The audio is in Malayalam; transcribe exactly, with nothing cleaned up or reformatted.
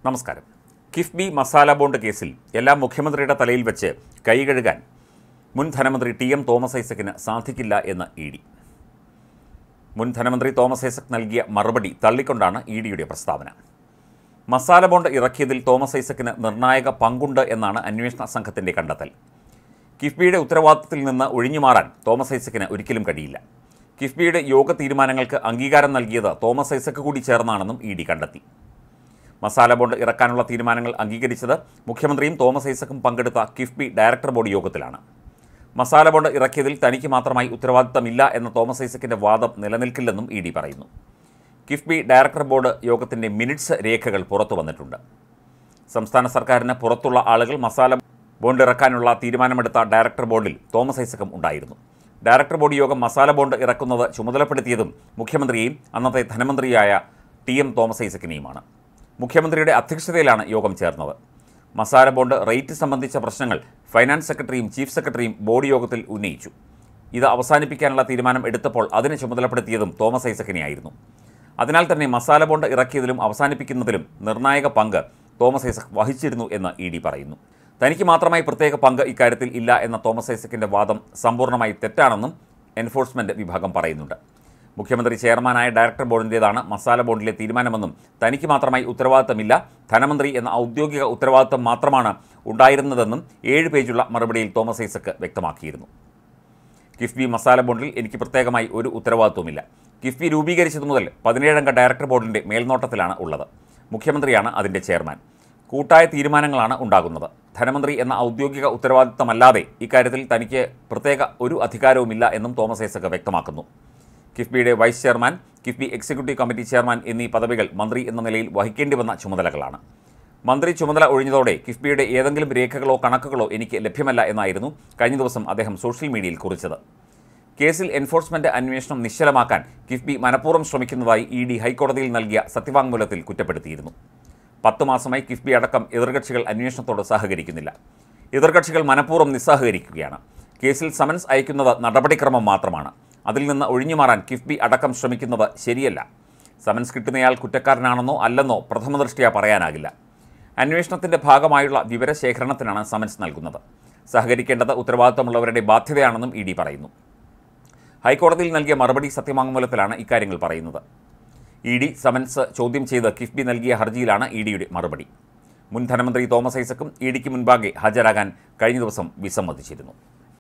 നമസ്കാരം. കിഫ്ബി മസാല ബോണ്ട് കേസിൽ എല്ലാം മുഖ്യമന്ത്രിയുടെ തലയിൽ വെച്ച് കൈകഴുകാൻ മുൻ ധനമന്ത്രി ടി എം തോമസ് ഐസക്കിന് സാധിക്കില്ല എന്ന് ഇ ഡി. മുൻ ധനമന്ത്രി തോമസ് ഐസക് നൽകിയ മറുപടി തള്ളിക്കൊണ്ടാണ് ഇ ഡിയുടെ പ്രസ്താവന. മസാല ബോണ്ട് ഇറക്കിയതിൽ തോമസ് ഐസക്കിന് നിർണായക പങ്കുണ്ട് എന്നാണ് അന്വേഷണ സംഘത്തിൻ്റെ കണ്ടെത്തൽ. കിഫ്ബിയുടെ ഉത്തരവാദിത്തത്തിൽ നിന്ന് ഒഴിഞ്ഞുമാറാൻ തോമസ് ഐസക്കിന് ഒരിക്കലും കഴിയില്ല. കിഫ്ബിയുടെ യോഗ തീരുമാനങ്ങൾക്ക് അംഗീകാരം നൽകിയത് തോമസ് ഐസക് കൂടി ചേർന്നാണെന്നും ഇ ഡി കണ്ടെത്തി. മസാല ബോണ്ട് ഇറക്കാനുള്ള തീരുമാനങ്ങൾ അംഗീകരിച്ചത് മുഖ്യമന്ത്രിയും തോമസ് ഐസക്കും പങ്കെടുത്ത കിഫ്ബി ഡയറക്ടർ ബോർഡ് യോഗത്തിലാണ്. മസാല ബോണ്ട് ഇറക്കിയതിൽ തനിക്ക് മാത്രമായി ഉത്തരവാദിത്തമില്ല എന്ന തോമസ് ഐസക്കിൻ്റെ വാദം നിലനിൽക്കില്ലെന്നും ഇ ഡി പറയുന്നു. കിഫ്ബി ഡയറക്ടർ ബോർഡ് യോഗത്തിൻ്റെ മിനിറ്റ്സ് രേഖകൾ പുറത്തു വന്നിട്ടുണ്ട്. സംസ്ഥാന സർക്കാരിന് പുറത്തുള്ള ആളുകൾ മസാല ബോണ്ട് ഇറക്കാനുള്ള തീരുമാനമെടുത്ത ഡയറക്ടർ ബോർഡിൽ തോമസ് ഐസക്കും ഉണ്ടായിരുന്നു. ഡയറക്ടർ ബോർഡ് യോഗം മസാല ബോണ്ട് ഇറക്കുന്നത് ചുമതലപ്പെടുത്തിയതും മുഖ്യമന്ത്രിയെയും അന്നത്തെ ധനമന്ത്രിയായ ടി എം തോമസ് ഐസക്കിനെയുമാണ്. മുഖ്യമന്ത്രിയുടെ അധ്യക്ഷതയിലാണ് യോഗം ചേർന്നത്. മസാല ബോണ്ട് റേറ്റ് സംബന്ധിച്ച പ്രശ്നങ്ങൾ ഫൈനാൻസ് സെക്രട്ടറിയും ചീഫ് സെക്രട്ടറിയും ബോർഡ് യോഗത്തിൽ ഉന്നയിച്ചു. ഇത് അവസാനിപ്പിക്കാനുള്ള തീരുമാനം എടുത്തപ്പോൾ അതിനെ ചുമതലപ്പെടുത്തിയതും തോമസ് ഐസക്കിനെയായിരുന്നു. അതിനാൽ തന്നെ മസാല ബോണ്ട് ഇറക്കിയതിലും അവസാനിപ്പിക്കുന്നതിലും നിർണായക പങ്ക് തോമസ് ഐസക് വഹിച്ചിരുന്നു എന്ന് ഇ ഡി പറയുന്നു. തനിക്ക് മാത്രമായി പ്രത്യേക പങ്ക് ഇക്കാര്യത്തിൽ ഇല്ല എന്ന തോമസ് ഐസക്കിൻ്റെ വാദം സമ്പൂർണ്ണമായി തെറ്റാണെന്നും എൻഫോഴ്സ്മെൻറ്റ് വിഭാഗം പറയുന്നുണ്ട്. മുഖ്യമന്ത്രി ചെയർമാനായ ഡയറക്ടർ ബോർഡിൻ്റേതാണ് മസാല ബോണ്ടിലെ തീരുമാനമെന്നും തനിക്ക് മാത്രമായി ഉത്തരവാദിത്തമില്ല, ധനമന്ത്രി എന്ന ഔദ്യോഗിക ഉത്തരവാദിത്തം മാത്രമാണ് ഉണ്ടായിരുന്നതെന്നും ഏഴ് പേജുള്ള മറുപടിയിൽ തോമസ് ഐസക് വ്യക്തമാക്കിയിരുന്നു. കിഫ്ബി മസാല ബോണ്ടിൽ എനിക്ക് പ്രത്യേകമായി ഒരു ഉത്തരവാദിത്വമില്ല. കിഫ്ബി രൂപീകരിച്ചതു മുതൽ പതിനേഴംഗ ഡയറക്ടർ ബോർഡിൻ്റെ മേൽനോട്ടത്തിലാണ് ഉള്ളത്. മുഖ്യമന്ത്രിയാണ് അതിൻ്റെ ചെയർമാൻ. കൂട്ടായ തീരുമാനങ്ങളാണ് ഉണ്ടാകുന്നത്. ധനമന്ത്രി എന്ന ഔദ്യോഗിക ഉത്തരവാദിത്തമല്ലാതെ ഇക്കാര്യത്തിൽ തനിക്ക് പ്രത്യേക ഒരു അധികാരവുമില്ല എന്നും തോമസ് ഐസക് വ്യക്തമാക്കുന്നു. കിഫ്ബിയുടെ vice chairman, KIIFB executive committee chairman എന്നീ പദവികൾ മന്ത്രി എന്ന നിലയിൽ വഹിക്കേണ്ടി വന്ന ചുമതലകളാണ്. മന്ത്രി ചുമതല ഒഴിഞ്ഞതോടെ കിഫ്ബിയുടെ ഏതെങ്കിലും രേഖകളോ കണക്കുകളോ എനിക്ക് ലഭ്യമല്ല എന്നായിരുന്നു കഴിഞ്ഞ ദിവസം അദ്ദേഹം സോഷ്യൽ മീഡിയയിൽ കുറിച്ചത്. കേസിൽ എൻഫോഴ്സ്മെൻറ്റ് അന്വേഷണം നിശ്ചലമാക്കാൻ കിഫ്ബി മനഃപൂർവ്വം ശ്രമിക്കുന്നതായി ഇ ഡി ഹൈക്കോടതിയിൽ നൽകിയ സത്യവാങ്മൂലത്തിൽ കുറ്റപ്പെടുത്തിയിരുന്നു. പത്ത് മാസമായി കിഫ്ബി അടക്കം എതിർകക്ഷികൾ അന്വേഷണത്തോട് സഹകരിക്കുന്നില്ല. എതിർകക്ഷികൾ മനഃപൂർവ്വം നിസ്സഹകരിക്കുകയാണ്. കേസിൽ സമൻസ് അയക്കുന്നത് നടപടിക്രമം മാത്രമാണ്. അതിൽ നിന്ന് ഒഴിഞ്ഞുമാറാൻ കിഫ്ബി അടക്കം ശ്രമിക്കുന്നത് ശരിയല്ല. സമൻസ് കിട്ടുന്നയാൾ കുറ്റക്കാരനാണെന്നോ അല്ലെന്നോ പ്രഥമദൃഷ്ട്യാ പറയാനാകില്ല. അന്വേഷണത്തിൻ്റെ ഭാഗമായുള്ള വിവരശേഖരണത്തിനാണ് സമൻസ് നൽകുന്നത്. സഹകരിക്കേണ്ടത് ഉത്തരവാദിത്തമുള്ളവരുടെ ബാധ്യതയാണെന്നും ഇ ഡി പറയുന്നു. ഹൈക്കോടതിയിൽ നൽകിയ മറുപടി സത്യവാങ്മൂലത്തിലാണ് ഇക്കാര്യങ്ങൾ പറയുന്നത്. ഇ ഡി സമൻസ് ചോദ്യം ചെയ്ത് കിഫ്ബി നൽകിയ ഹർജിയിലാണ് ഇ ഡിയുടെ മറുപടി. മുൻ ധനമന്ത്രി തോമസ് ഐസക്കും ഇ ഡിക്ക് മുൻപാകെ ഹാജരാകാൻ കഴിഞ്ഞ ദിവസം വിസമ്മതിച്ചിരുന്നു.